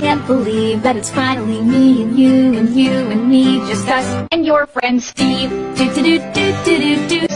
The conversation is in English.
can't believe that it's finally me and you and you and me, just us and your friend Steve. Do do do do do do do.